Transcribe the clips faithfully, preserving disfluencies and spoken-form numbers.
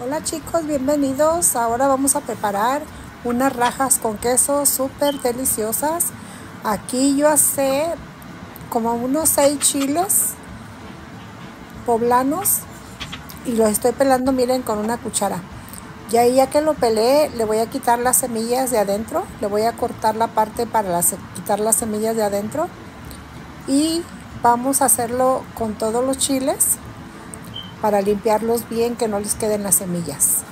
Hola chicos, bienvenidos. Ahora vamos a preparar unas rajas con queso súper deliciosas. Aquí yo asé como unos seis chiles poblanos y los estoy pelando, miren, con una cuchara. Y ahí ya que lo pelé, le voy a quitar las semillas de adentro. Le voy a cortar la parte para las, quitar las semillas de adentro. Y vamos a hacerlo con todos los chiles para limpiarlos bien, que no les queden las semillas.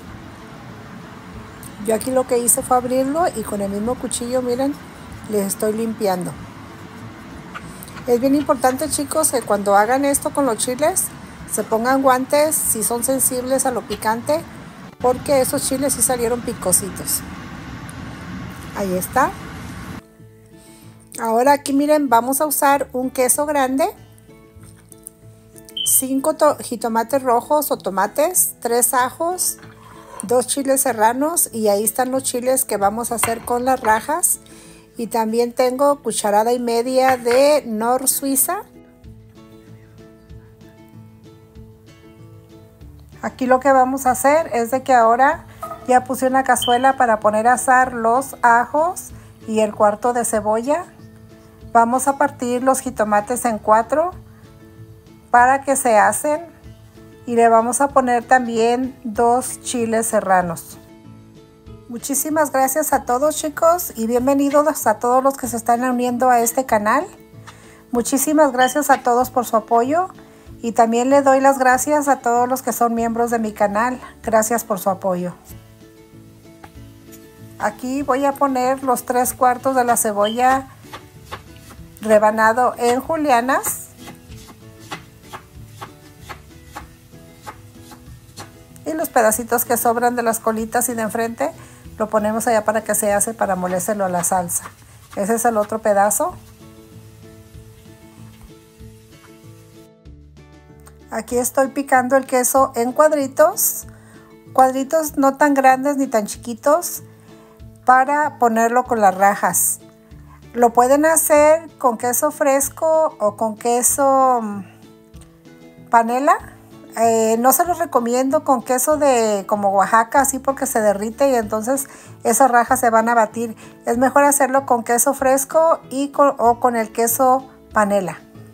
Yo aquí lo que hice fue abrirlo y con el mismo cuchillo, miren, les estoy limpiando. Es bien importante, chicos, que cuando hagan esto con los chiles se pongan guantes si son sensibles a lo picante, porque esos chiles sí salieron picositos. Ahí está. Ahora aquí miren, vamos a usar un queso grande, cinco jitomates rojos o tomates, tres ajos, dos chiles serranos, y ahí están los chiles que vamos a hacer con las rajas. Y también tengo cucharada y media de Nor Suiza. Aquí lo que vamos a hacer es de que ahora ya puse una cazuela para poner a asar los ajos y el cuarto de cebolla. Vamos a partir los jitomates en cuatro para que se asen, y le vamos a poner también dos chiles serranos. Muchísimas gracias a todos, chicos, y bienvenidos a todos los que se están uniendo a este canal. Muchísimas gracias a todos por su apoyo, y también le doy las gracias a todos los que son miembros de mi canal. Gracias por su apoyo. Aquí voy a poner los tres cuartos de la cebolla rebanado en julianas. Y los pedacitos que sobran de las colitas y de enfrente lo ponemos allá para que se hace para molérselo a la salsa. Ese es el otro pedazo. Aquí estoy picando el queso en cuadritos, cuadritos no tan grandes ni tan chiquitos, para ponerlo con las rajas. Lo pueden hacer con queso fresco o con queso panela. Eh, no se los recomiendo con queso de como Oaxaca, así, porque se derrite y entonces esas rajas se van a batir. Es mejor hacerlo con queso fresco y con, o con el queso panela.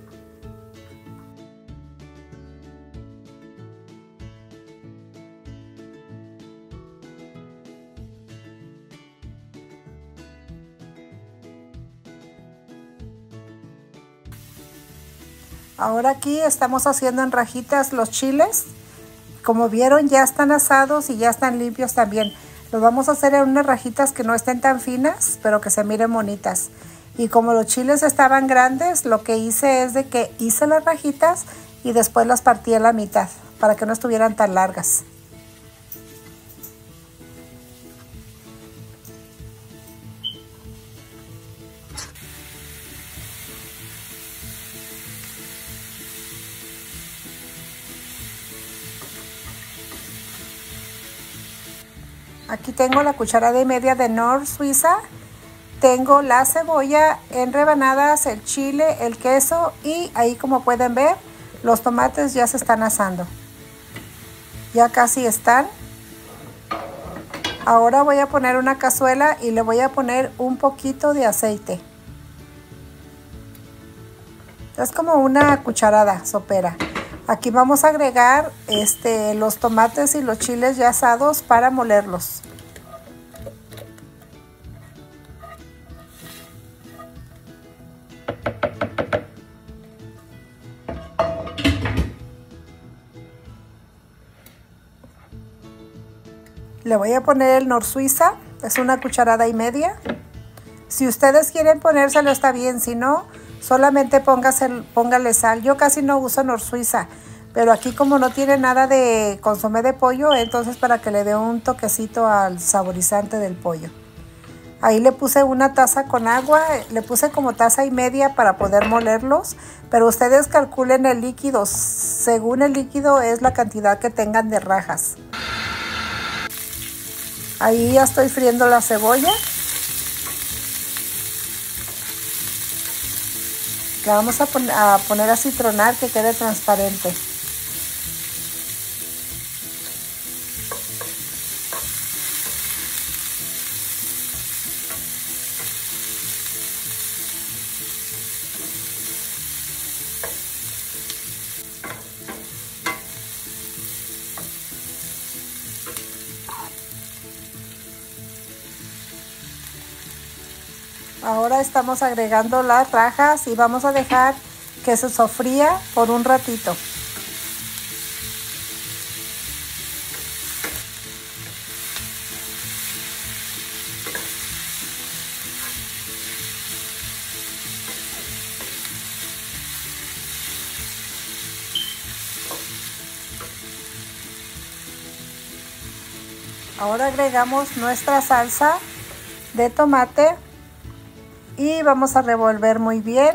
Ahora aquí estamos haciendo en rajitas los chiles. Como vieron, ya están asados y ya están limpios también. Los vamos a hacer en unas rajitas que no estén tan finas, pero que se miren bonitas. Y como los chiles estaban grandes, lo que hice es de que hice las rajitas y después las partí a la mitad para que no estuvieran tan largas. Aquí tengo la cucharada y media de Nor Suiza. Tengo la cebolla en rebanadas, el chile, el queso, y ahí, como pueden ver, los tomates ya se están asando. Ya casi están. Ahora voy a poner una cazuela y le voy a poner un poquito de aceite. Es como una cucharada sopera. Aquí vamos a agregar este, los tomates y los chiles ya asados para molerlos. Le voy a poner el Nor Suiza, es una cucharada y media. Si ustedes quieren ponérselo está bien, si no, solamente póngase, póngale sal. Yo casi no uso Nor Suiza, pero aquí como no tiene nada de consomé de pollo, entonces para que le dé un toquecito al saborizante del pollo. Ahí le puse una taza con agua, le puse como taza y media para poder molerlos, pero ustedes calculen el líquido, según el líquido es la cantidad que tengan de rajas. Ahí ya estoy friendo la cebolla. La vamos a, pon a poner a citronar, que quede transparente. Ahora estamos agregando las rajas y vamos a dejar que se sofría por un ratito. Ahora agregamos nuestra salsa de tomate y vamos a revolver muy bien.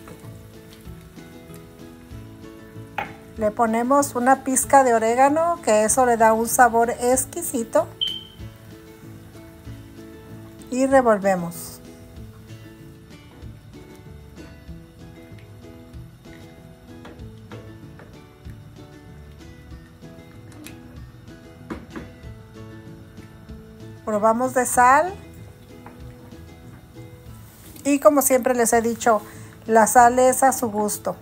Le ponemos una pizca de orégano, que eso le da un sabor exquisito. Y revolvemos. Probamos de sal. Y como siempre les he dicho, la sal es a su gusto.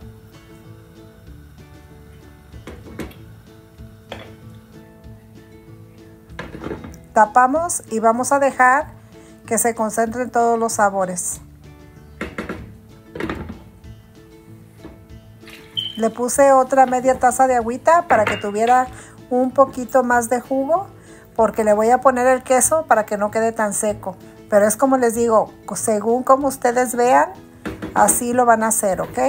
Tapamos y vamos a dejar que se concentren todos los sabores. Le puse otra media taza de agüita para que tuviera un poquito más de jugo, porque le voy a poner el queso para que no quede tan seco. Pero es como les digo, según como ustedes vean, así lo van a hacer, ¿ok?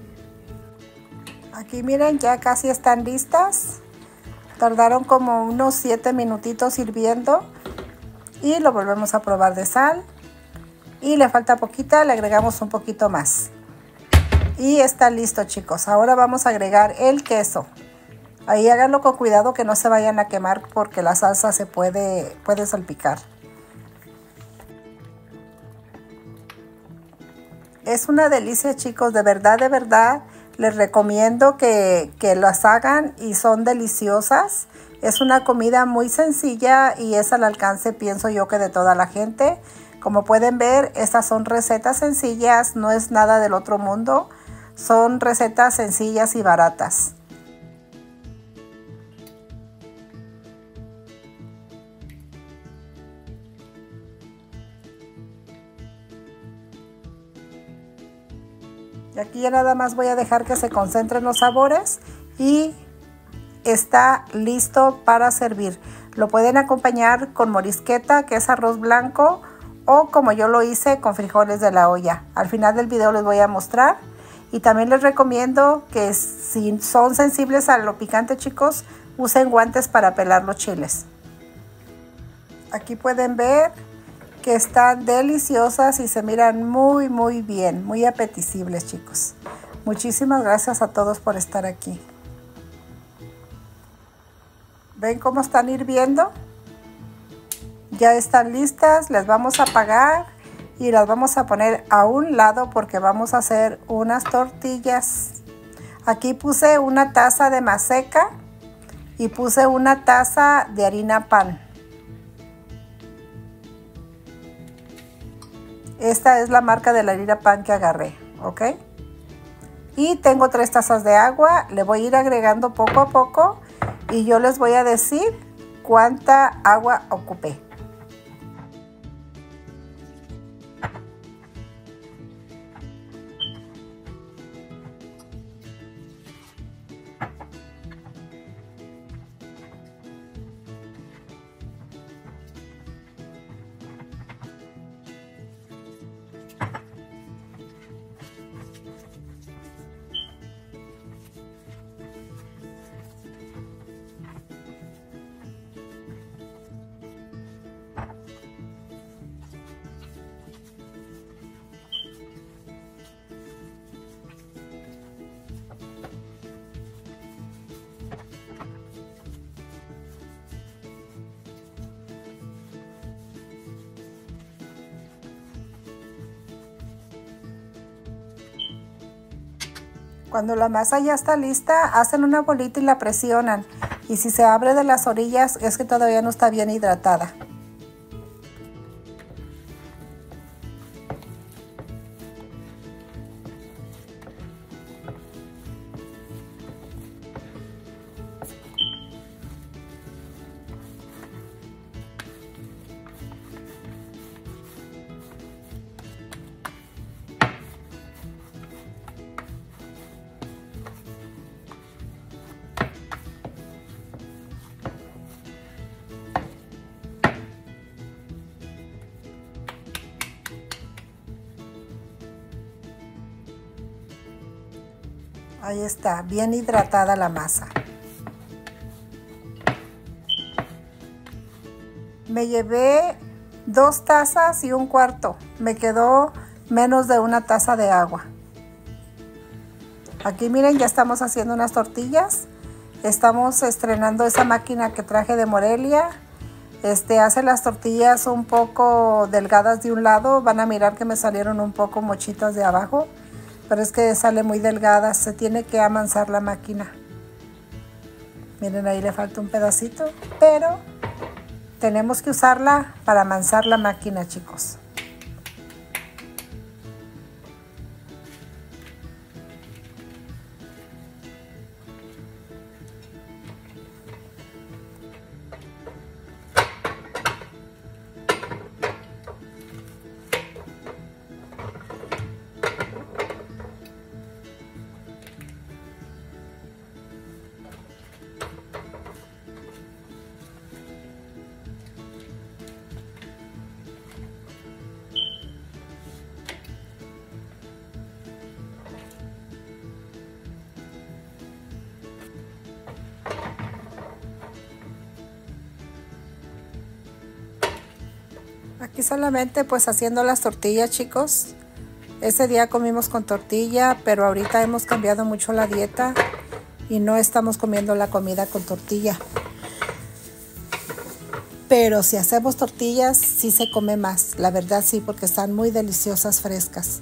Aquí miren, ya casi están listas. Tardaron como unos siete minutitos hirviendo. Y lo volvemos a probar de sal. Y le falta poquita, le agregamos un poquito más. Y está listo, chicos. Ahora vamos a agregar el queso. Ahí háganlo con cuidado que no se vayan a quemar porque la salsa se puede, puede salpicar. Es una delicia, chicos, de verdad, de verdad. Les recomiendo que, que las hagan y son deliciosas. Es una comida muy sencilla y es al alcance, pienso yo, que de toda la gente. Como pueden ver, estas son recetas sencillas, no es nada del otro mundo. Son recetas sencillas y baratas. Y aquí ya nada más voy a dejar que se concentren los sabores y está listo para servir. Lo pueden acompañar con morisqueta, que es arroz blanco, o como yo lo hice, con frijoles de la olla. Al final del video les voy a mostrar. Y también les recomiendo que si son sensibles a lo picante, chicos, usen guantes para pelar los chiles. Aquí pueden ver que están deliciosas y se miran muy muy bien, muy apetecibles, chicos. Muchísimas gracias a todos por estar aquí. ¿Ven cómo están hirviendo? Ya están listas, les vamos a apagar y las vamos a poner a un lado porque vamos a hacer unas tortillas. Aquí puse una taza de maseca y puse una taza de harina pan. Esta es la marca de la harina pan que agarré, ¿ok? Y tengo tres tazas de agua, le voy a ir agregando poco a poco y yo les voy a decir cuánta agua ocupé. Cuando la masa ya está lista, hacen una bolita y la presionan. Y si se abre de las orillas es que todavía no está bien hidratada. Ahí está, bien hidratada la masa. Me llevé dos tazas y un cuarto. Me quedó menos de una taza de agua. Aquí miren, ya estamos haciendo unas tortillas. Estamos estrenando esa máquina que traje de Morelia. Este hace las tortillas un poco delgadas de un lado. Van a mirar que me salieron un poco mochitas de abajo. Pero es que sale muy delgada. Se tiene que amansar la máquina. Miren, ahí le falta un pedacito. Pero tenemos que usarla para amansar la máquina, chicos. Aquí solamente pues haciendo las tortillas, chicos. Ese día comimos con tortilla, pero ahorita hemos cambiado mucho la dieta y no estamos comiendo la comida con tortilla. Pero si hacemos tortillas, sí se come más. La verdad sí, porque están muy deliciosas, frescas.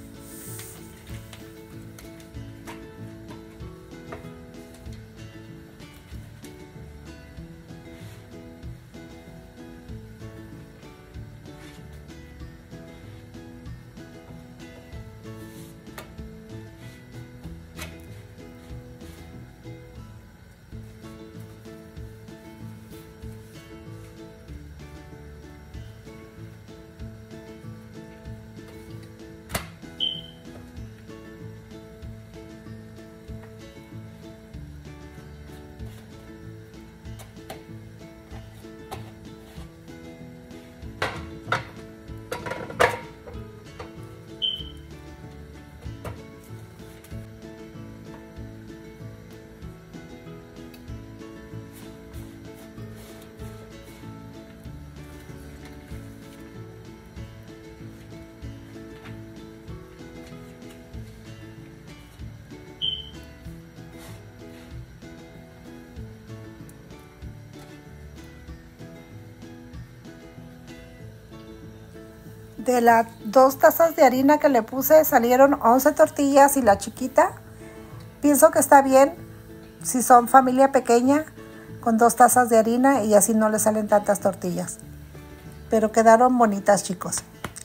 De las dos tazas de harina que le puse salieron once tortillas y la chiquita. Pienso que está bien si son familia pequeña con dos tazas de harina y así no le salen tantas tortillas. Pero quedaron bonitas, chicos.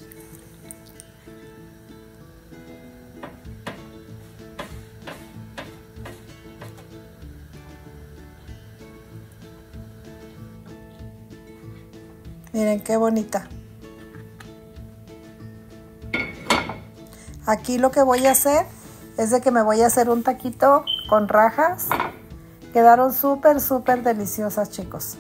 Miren qué bonita. Aquí lo que voy a hacer es de que me voy a hacer un taquito con rajas. Quedaron súper, súper deliciosas, chicos.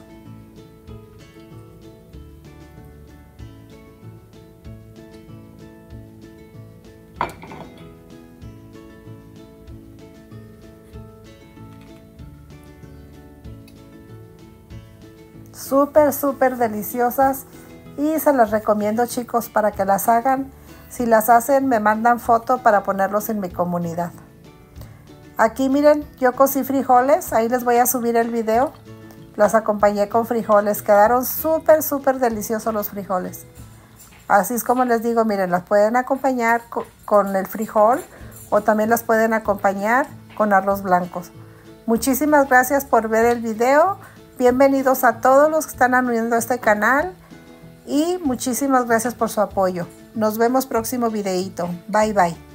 Súper, súper deliciosas y se las recomiendo, chicos, para que las hagan. Si las hacen, me mandan foto para ponerlos en mi comunidad. Aquí miren, yo cocí frijoles, ahí les voy a subir el video. Las acompañé con frijoles, quedaron súper, súper deliciosos los frijoles. Así es como les digo, miren, las pueden acompañar con el frijol o también las pueden acompañar con arroz blanco. Muchísimas gracias por ver el video. Bienvenidos a todos los que están anunciando este canal y muchísimas gracias por su apoyo. Nos vemos próximo videito. Bye bye.